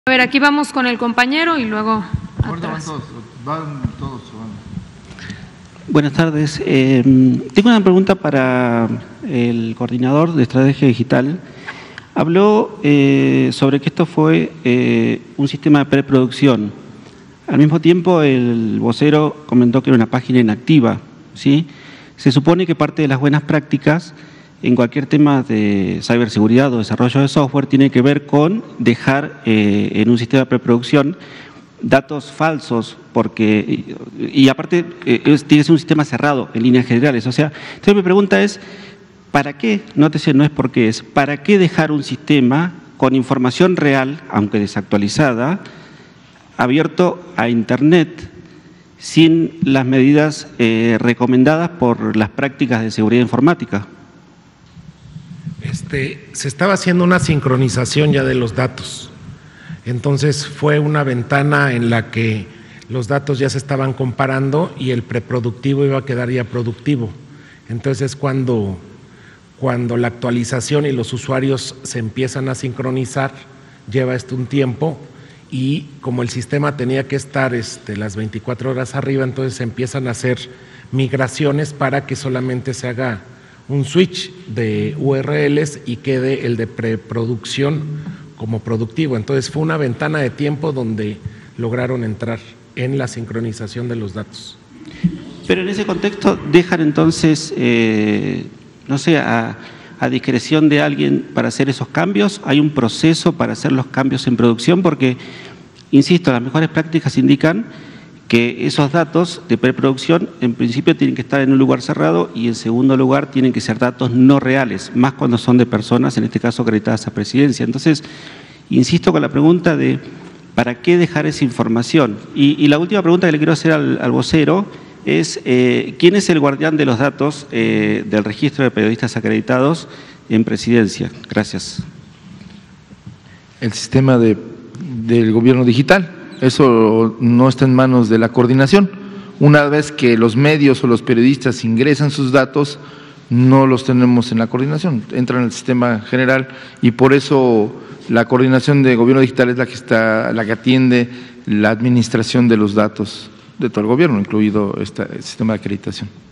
A ver, aquí vamos con el compañero y luego atrás. Van todos. Buenas tardes. Tengo una pregunta para el coordinador de estrategia digital. Habló sobre que esto fue un sistema de preproducción. Al mismo tiempo, el vocero comentó que era una página inactiva, ¿sí? Se supone que parte de las buenas prácticas en cualquier tema de ciberseguridad o desarrollo de software tiene que ver con dejar en un sistema de preproducción datos falsos, porque y aparte tiene que ser un sistema cerrado en líneas generales. O sea, entonces mi pregunta es, ¿para qué? Nótese, no es por qué es, ¿para qué dejar un sistema con información real, aunque desactualizada, abierto a Internet sin las medidas recomendadas por las prácticas de seguridad informática? Se estaba haciendo una sincronización ya de los datos. Entonces fue una ventana en la que los datos ya se estaban comparando y el preproductivo iba a quedar ya productivo. Entonces cuando la actualización y los usuarios se empiezan a sincronizar, lleva un tiempo, y como el sistema tenía que estar las 24 horas arriba, entonces se empiezan a hacer migraciones para que solamente se haga un switch de URLs y quede el de preproducción como productivo. Entonces fue una ventana de tiempo donde lograron entrar en la sincronización de los datos. Pero en ese contexto dejan entonces, no sé, a discreción de alguien para hacer esos cambios. ¿Hay un proceso para hacer los cambios en producción? Porque, insisto, las mejores prácticas indican que esos datos de preproducción en principio tienen que estar en un lugar cerrado y en segundo lugar tienen que ser datos no reales, más cuando son de personas, en este caso acreditadas a presidencia. Entonces, insisto con la pregunta de ¿para qué dejar esa información? Y la última pregunta que le quiero hacer al vocero es ¿quién es el guardián de los datos del registro de periodistas acreditados en presidencia? Gracias. El sistema del gobierno digital. Eso no está en manos de la coordinación. Una vez que los medios o los periodistas ingresan sus datos, no los tenemos en la coordinación, entran en el sistema general, y por eso la coordinación de gobierno digital es la que atiende la administración de los datos de todo el gobierno, incluido este sistema de acreditación.